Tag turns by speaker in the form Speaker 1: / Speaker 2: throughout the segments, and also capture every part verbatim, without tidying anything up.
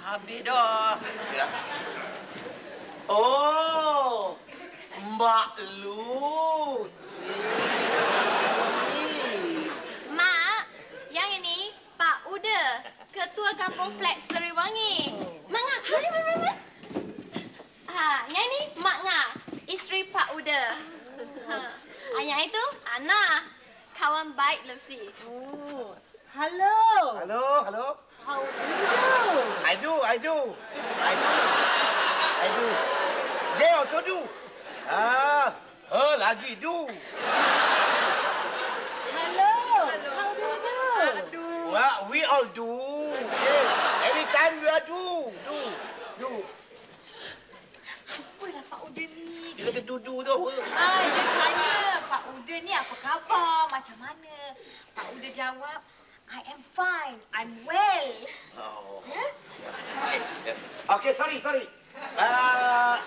Speaker 1: habis dah.
Speaker 2: Ya. Oh, Mbak Lu.
Speaker 3: Mak, yang ini Pak Uda, Ketua Kampung Flat Seriwangi. Mak Ngah, mari, mari, mari. Ha, yang ini Mak Ngah, isteri Pak Uda. Ha. Yang itu Ana, kawan baik Lucy.
Speaker 4: Oh, hello.
Speaker 2: Hello, hello.
Speaker 4: How do you do?
Speaker 2: I do, I do. I do. I do. They also do. Ah, her lagi do.
Speaker 4: Hello. How do you do?
Speaker 1: Aduh.
Speaker 2: Well, we all do. Yes. Anytime we are do. Do. Do.
Speaker 1: Apalah Pak Uda ni?
Speaker 2: Dia kata do-do tu apa?
Speaker 1: Ah, dia tanya, Pak Uda ni apa khabar? Macam mana? Pak Uda jawab, I am fine. I'm well.
Speaker 2: Oh. Okay, sorry, sorry. Uh,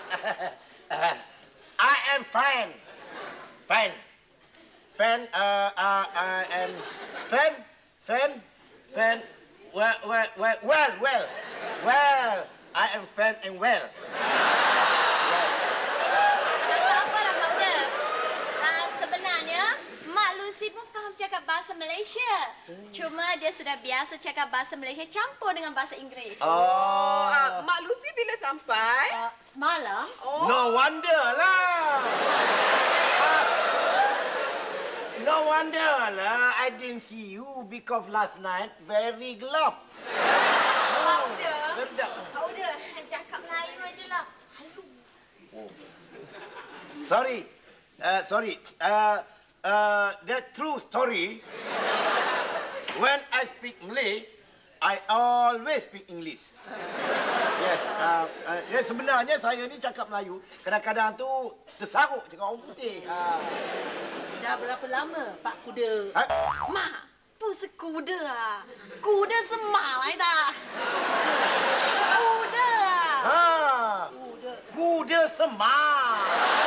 Speaker 2: I am fine. Fine. Fan, uh, uh, I am fan, fan, fan. Well, well, well, well, well. Well, I am fan and well.
Speaker 3: Tak tahu apalah Pak Uda. Uh, sebenarnya, Mak Lucy pun faham cakap bahasa Malaysia. Cuma dia sudah biasa cakap bahasa Malaysia campur dengan bahasa Inggeris.
Speaker 2: Oh,
Speaker 5: Uh, Mak Lucy bila sampai?
Speaker 4: Uh, semalam?
Speaker 5: Oh.
Speaker 2: no wonder lah. Uh, no wonder lah. I didn't see you because last night very gelap.
Speaker 1: Pak Uda,
Speaker 2: Very dark.
Speaker 1: Pak Uda, cakap Melayu aje lah. Halu.
Speaker 2: Sorry, uh, sorry. Uh, uh, the true story. When I speak Malay, I always speak English. Yes. Uh, uh, ya sebenarnya saya ni cakap Melayu. Kadang-kadang tu tersaruk cakap orang putih. Uh.
Speaker 4: Dah berapa lama Pak Kuda?
Speaker 2: Ha?
Speaker 3: 妈，不是姑的啊，姑的是马来的，姑的啊。
Speaker 2: Ha.
Speaker 4: Kuda.
Speaker 2: Kuda semar.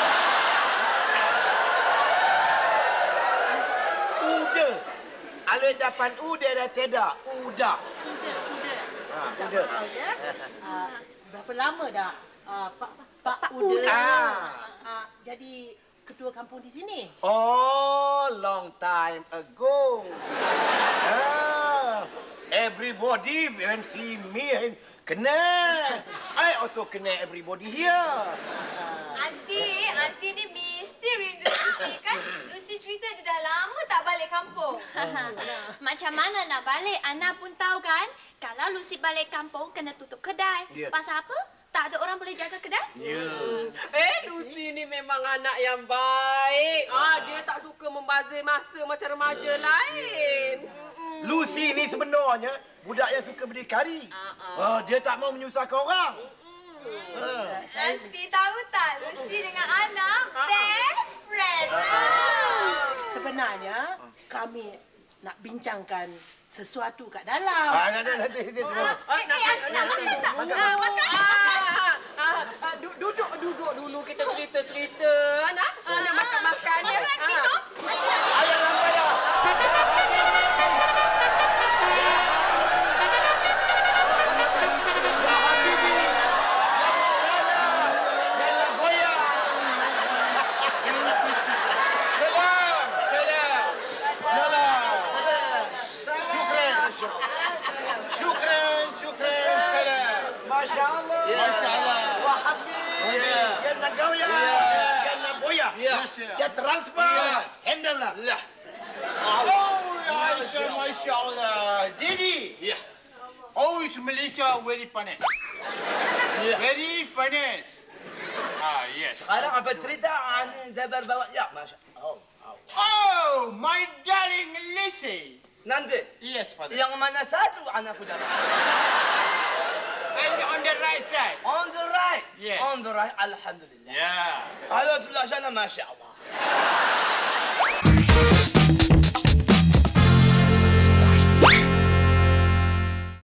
Speaker 2: Kuda. Alih depan U dia dah tidak. Udah.
Speaker 3: Kuda, kuda.
Speaker 2: Ha, kuda.
Speaker 4: Tahu ya? Uh, berapa lama dah uh, Pak Pak
Speaker 3: Pak
Speaker 4: Uda
Speaker 2: Uda.
Speaker 4: uh, jadi ketua kampung di sini?
Speaker 2: Oh, long time ago. Ah, everybody when see me and kenal. I also kenal everybody here.
Speaker 1: Aunty, Aunty ni mesti rindu Lucy kan? Lucy cerita dia dah lama tak balik kampung.
Speaker 3: Macam mana nak balik? Ana pun tahu kan, kalau Lucy balik kampung kena tutup kedai.
Speaker 2: Ya.
Speaker 3: Pasal apa? Tak ada orang boleh jaga kedai?
Speaker 2: Yeah.
Speaker 5: Eh, Lucy ni memang anak yang baik. Ah, dia tak suka membazir masa macam remaja lain. Mm-mm.
Speaker 2: Lucy ni sebenarnya budak yang suka berdikari. Ah, dia tak mau menyusahkan orang. Ah.
Speaker 1: Aunty tahu tak? Lucy dengan Ana best friend.
Speaker 4: Sebenarnya kami nak bincangkan sesuatu kat dalam.
Speaker 2: Ah, nanti nanti nanti.
Speaker 1: Eh, eh, Aunty nak makan tak? Ah, makan.
Speaker 5: Ah, ah, ah, du- duduk duduk dulu kita cerita-cerita. Nak? Ah, nak makan-makan ya. Ah.
Speaker 2: Ada lampu dah. Ya Habibi. Ya la goya.
Speaker 6: سلام سلام سلام شكرا شكرا شكرا سلام
Speaker 2: Masya Allah.
Speaker 6: Masya Allah.
Speaker 2: Wah Habib. Ya la goya. Ya la boya. Ya transfer.
Speaker 6: Yes.
Speaker 2: Handle lah.
Speaker 6: Oh Aisha ما شاء الله Didi Oh it's Malaysia very funny Very funny Ah yes
Speaker 7: Sekarang apa cerita an Jabar bawa ya Masya Allah.
Speaker 6: Oh my darling Lizzie
Speaker 7: Nanti
Speaker 6: Yes father
Speaker 7: yang mana satu anakku dapat?
Speaker 6: And on the right side
Speaker 7: On the right.
Speaker 6: Yeah.
Speaker 7: On the right. Alhamdulillah.
Speaker 6: Yeah
Speaker 7: Kalau sebelah sana Masya Allah.